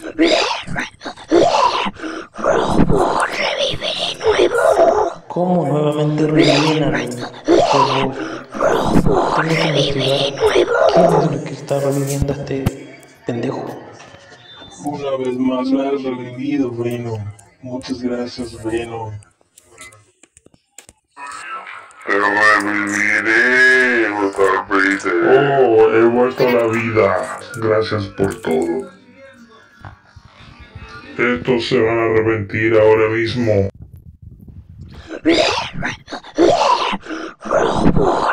Robo, revive de nuevo. ¿Cómo nuevamente revivir a Reino? Por favor, Robo, tengo que revive de investigar nuevo. quién es el que está reviviendo a este pendejo. Una vez más me has revivido, Venom. Muchas gracias, Venom. Te reviviré, Mr. Peter. Oh, he vuelto a la vida. Gracias por todo. Estos se van a arrepentir ahora mismo. Robo,